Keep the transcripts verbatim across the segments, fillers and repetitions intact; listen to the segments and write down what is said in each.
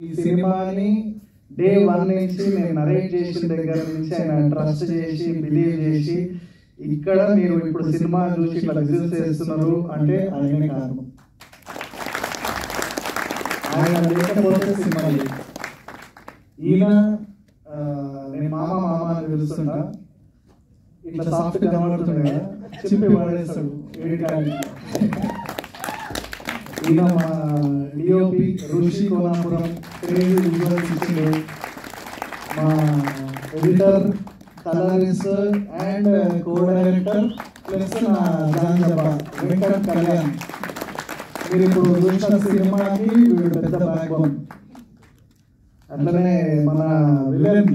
ఈ సినిమాని day one నుంచి నేను నరేట్ చేసిన దగ్గర నుంచి ఆయన ట్రస్ట్ చేసి బిలీవ్ చేసి ఇక్కడ మీరు ఇప్పుడు సినిమా చూసి ఇట్లా విజిల్స్ చేస్తున్నారు అంటే ఆయనే కారణం. ఆయన లేకపోతే సినిమా లేదు. ఈయన నేను మామ మామ అని పిలుస్తుంటా, ఇట్లా సాఫ్ట్ కనబడుతుంది కదా, చెప్పి వాడేస్తాడు ఏడికాడికి. ఈయన మా డిఓపి ఋషి కోనాపురం క్రేజీ విజువల్స్ ఇచ్చిండు. మా editor colourist and co director plus నా జాంజబా వెంకట్ కళ్యాణ్. మీరు ఇప్పుడు చూసిన సినిమాకి వీడు పెద్ద బ్యాక్ బోన్. అట్లనే మన విలన్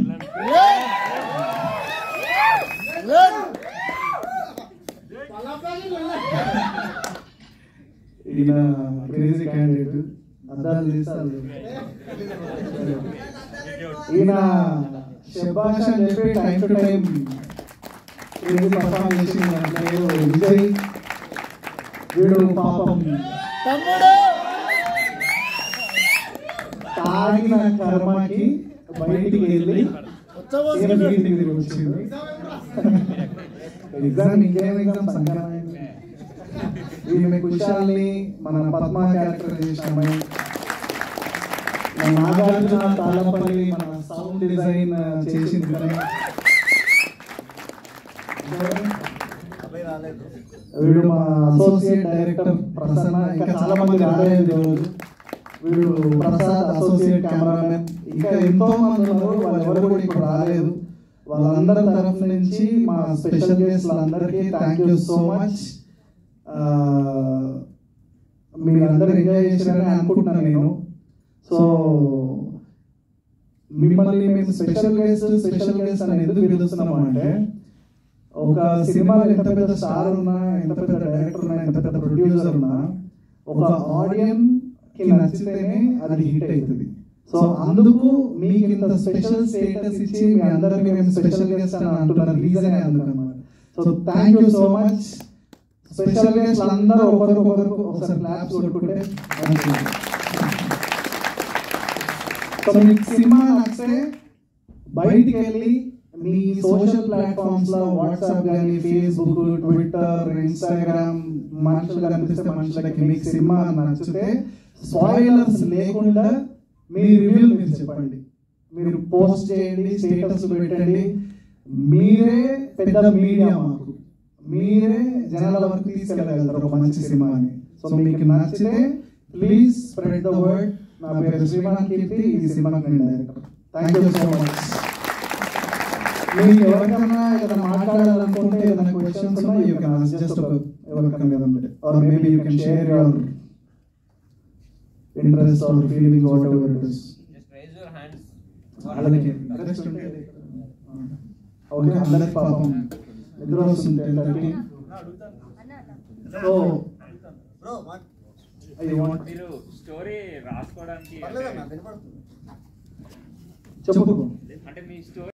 ఈయన క్రేజీ క్యాండిడేట్, అద్దాలు తీస్తారు. ఈయన శబాష్ అని చెప్పి time to time crazy perform చేసి విజయ్. వీడు పాపం తాగిన కర్మకి బయటికి వెళ్ళి ఇంటికి వచ్చింది. ఎగ్జామ్ ఇంకేం ఎగ్జామ్ సంక్రాంతి. ఈమె కుశాల్ని మన పద్మ క్యారెక్టర్ చేసిన నాగార్జున తాళపల్లి మన సౌండ్ డిజైన్ చేసింది. వీడు మా అసోసియేట్ డైరెక్టర్ ప్రసన్న. ఇంకా చాలా మంది రాలేదు రోజు. వీడు ప్రసాద్ అసోసియేట్ కెమెరామెన్. ఇంకా ఎంతో మంది ఉన్నారు, వాళ్ళు ఎవరు కూడా ఇప్పుడు రాలేదు. వాళ్ళందరి తరఫు నుంచి మా స్పెషల్ గెస్ట్లందరికీ థ్యాంక్ యూ సో మచ్. మీరందరూ ఎంజాయ్ చేశారని అనుకుంటున్నాను నేను. సో మిమ్మల్ని మేము స్పెషల్ గెస్ట్ స్పెషల్ గెస్ట్ అని ఎందుకు పిలుస్తున్నాము అంటే, ఒక సినిమాలో ఎంత పెద్ద స్టార్ ఉన్నా, ఎంత పెద్ద డైరెక్టర్ ఉన్నా, ఎంత పెద్ద ప్రొడ్యూసర్ ఉన్నా, ఒక ఆడియన్స్ కి నచ్చితేనే అది హిట్ అవుతుంది. సో అందుకు మీకు ఇంత స్పెషల్ స్టేటస్ ఇచ్చి మీ అందరికీ మేము స్పెషల్ గెస్ట్ అని అంటున్నారు, రీజనే అందుకన్నమాట. So thank you so much. Special guest అందరూ ఒకరికొకరు ఒకసారి క్లాప్స్ కొట్టుకుంటే. సో మీకు సినిమా నచ్చితే బయటికి వెళ్ళి మీ సోషల్ ప్లాట్ఫామ్స్ లో వాట్సాప్ కానీ, ఫేస్బుక్, ట్విట్టర్, ఇన్స్టాగ్రామ్, మనుషులు కనిపిస్తే మనుషులకి మీకు సినిమా నచ్చితే స్పాయిలర్స్ లేకుండా మీ రివ్యూలు మీరు చెప్పండి. మీరు పోస్ట్ చేయండి, స్టేటస్ పెట్టండి. మీరే పెద్ద మీడియా, మాకు మీరే జనాల వరకు తీసుకెళ్ళగలుగుతారు ఒక మంచి సినిమాని. సో మీకు నచ్చితే ప్లీజ్ స్ప్రెడ్ ద వర్డ్. నా పేరు శ్రీమాన్ కీర్తి, ఈ సినిమాకి నేను director. Thank you so much. మీకు ఎవరికైనా ఏదైనా మాట్లాడాలనుకుంటే, ఏదైనా క్వశ్చన్స్ ఉన్నా, యూ కెన్ ఆస్క్ జస్ట్ ఎవరికైనా ఏదంటే, or maybe you can share your interest or feeling, whatever it is. Just raise your hands. వాళ్ళకి ఇంట్రెస్ట్ ఉంటే ఓకే. అందరికి పాపం నిద్ర వస్తుంది టెన్ థర్టీ. సో మీరు స్టోరీ రాసుకోవడానికి చెప్పు అంటే మీ స్టోరీ